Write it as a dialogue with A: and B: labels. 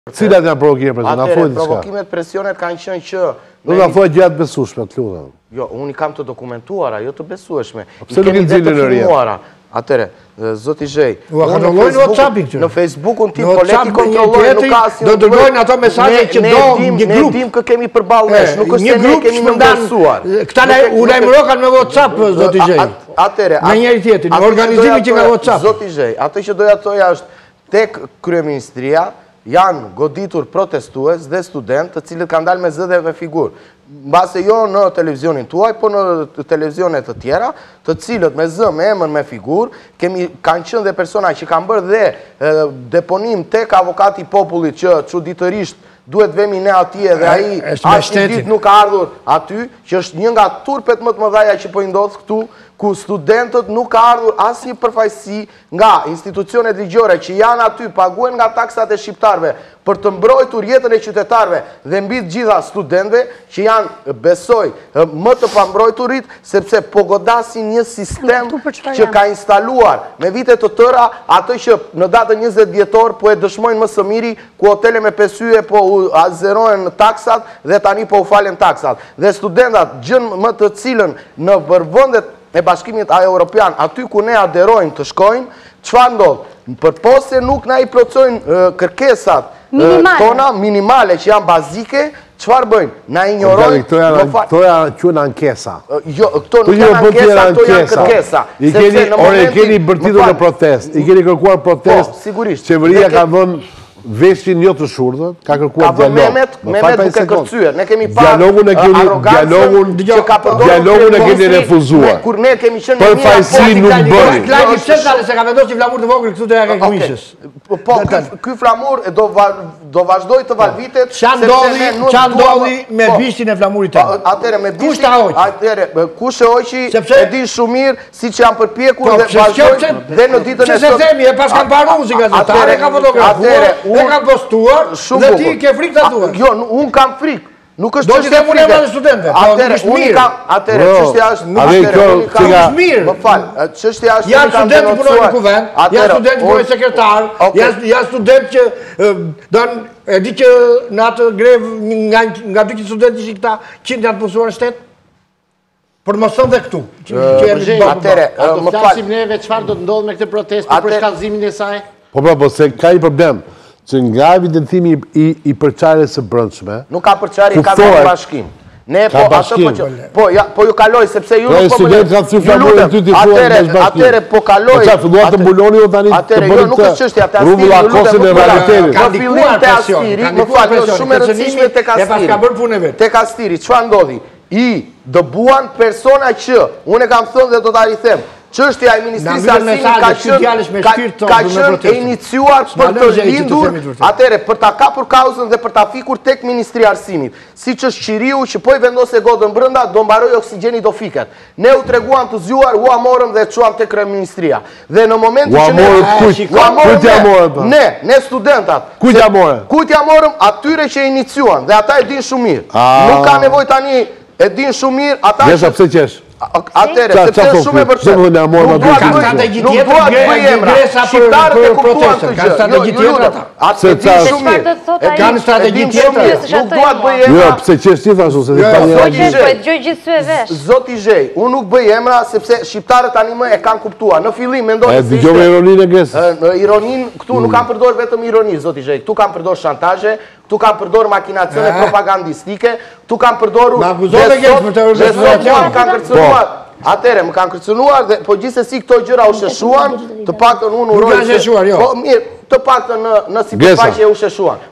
A: Cilat janë provokime presionet?
B: Atëre, provokimet presionet kanë qenë që...
A: Nuk nga fojë gjatë besueshme, të lutem.
B: Jo, unë i kam të dokumentuara, jo të besueshme.
A: Pse nuk i nxilën në rrjet?
B: Atëre, zoti Zhej,
C: në
B: Facebook unë ti poleti kontrolloj, nuk ka asnjë.
C: Do dërgojnë ato mesazhe që do një grup.
B: Ne dim kë kemi përballë nesh, nuk është se ne kemi mëndasuar.
C: Këta u lajmërokan me WhatsApp, zoti Zhej.
B: Atëre,
C: me njëri tjetrin, organizimi që nga WhatsApp.
B: Zoti Zhej, atë që doja të thoja është tek kryeministria janë goditur protestues dhe student të cilët kanë dalë me zë dhe me figurë. Mbase jo në televizionin tuaj, po në televizionet të tjera, të cilët me zë, me emër, me figurë, kanë qenë dhe persona që kanë bërë dhe deponim tek avokati popullit që çuditërisht duhet vemi ne atje dhe ai asnjë ditë nuk ka ardhur aty, që është një nga turpet më të mëdha që po i ndodh këtu, ku studentët nuk ka ardhur asnjë përfaqësi nga institucionet ligjore që janë aty, paguhen nga taksat e shqiptarëve për të mbrojtur jetën e qytetarëve dhe mbi të gjitha studentëve që janë, besoj, më të pambrojturit, sepse po godasin një sistem që ka instaluar me vite të tëra ato që në datën 20 dhjetor po e dëshmojnë më së miri, ku hotele me 5 yje po azerojnë taksat dhe tani po u falen taksat. Dhe studentat gjën më të cilën në vërvëndet e bashkimit europian, aty ku ne aderojnë të shkojnë, çfarë ndodh? Përpose nuk na i plotësojnë kërkesat tona minimale që janë bazike, çfarë bëjnë? Na ignorojnë.
A: Këto janë quhen ankesa.
B: Jo, këto nuk janë ankesa, këto janë kërkesa.
A: I keni bërtitur në protest, i keni kërkuar protest.
B: Sigurisht.
A: Qeveria ka vënë veshin jo të shurdhët, ka kërkuar dialog.
B: Mehmet duke kërcyer. Ne kemi parë
A: dialogun e keni refuzuar.
B: Kur ne kemi qenë
A: për fajsi nuk bëri.
C: Klaqi centrale se ka vendosur flamur të vogël këtu te ja komishës.
B: Po, ky flamur do vazhdoj të valvitet.
C: Ç'a ndodhi me bishtin e flamurit tonë?
B: Atëre me bishtin. Atëre kush e hoqi e di shumë mirë siç janë përpjekur dhe vazhdojnë dhe në ditën e
C: sotme. Se themi e pas kanë paruar si gazetare, ka fotografuar. Dhe ka postuar dhe ti ke frikë të duar.
B: Jo, unë kam frikë. Nuk është
C: çështje e frikë. Do të studentëve.
B: Atëre, unë kam, atëre, çështja është
C: mirë.
B: Më fal, çështja është
C: janë studentë që punojnë në kuvend, janë studentë që punojnë sekretar, janë studentë që don e di që në atë grevë nga 200 studentë ishin këta 100 janë punësuar në shtet. Për mos thënë dhe këtu.
B: Atëre,
D: më flasim neve çfarë do të ndodhë me këtë protestë për shkallëzimin e saj?
A: Po, se ka një problem. Që nga evidentimi i përçarjes së brendshme.
B: Nuk ka përçarje, ka vetëm bashkim. Ne po ato po ju kaloj sepse ju nuk po.
A: Student kanë thyer flamurin ty ti thua.
B: Atëre po kaloj.
A: Po çfarë filluat të mbuloni u tani?
B: Atëre jo nuk është çështja te
A: Rrugull Akosin e realitetit.
B: Ka filluar te Astiri, më fal, shumë e rëndësishme tek Astiri.
C: Pas ka bërë punën vet.
B: Tek Astiri, çfarë ndodhi? I dëbuan persona që unë kam thënë dhe do ta rikthem. Çështja e Ministrisë së Arsimit ka qenë e iniciuar për të lindur, atëre për ta kapur kauzën dhe për ta fikur tek Ministria e Arsimit. Siç është Qiriu që po i vendose godën brenda, do mbaroj oksigjeni do fiket. Ne u treguam të zgjuar, u amorëm dhe çuam tek kryeministria. Dhe në momentin që ne studentat,
A: kujt ja morëm?
B: Kujt ja morëm? Atyre që iniciuan dhe ata e dinë shumë mirë. Nuk ka nevojë tani, e dinë shumë mirë ata.
A: Desha pse qesh?
B: Atëre, sepse shumë e vërtetë. Nuk duhet
C: strategji tjetër,
B: shqiptarët e kuptuan këtë gjë.
C: Kanë strategji tjetër ata.
B: Kanë strategji tjetër. Nuk duhet bëj emra.
A: Jo, pse qesh ti thashë se
B: Zoti Zhej, unë nuk bëj emra sepse shqiptarët tani më e kanë kuptuar. Në fillim mendoj
A: se dëgjova ironinë e Gresës.
B: Ironinë këtu nuk kam përdor vetëm ironi, Zoti Zhej. Këtu kam përdor shantazhe, tu kam përdor makinacione propagandistike, tu kam përdorur atëre, më kanë kërcënuar dhe po gjithsesi këto gjëra u sheshuan, të paktën unë uroj. Po mirë, të paktën në sipërfaqe u sheshuan.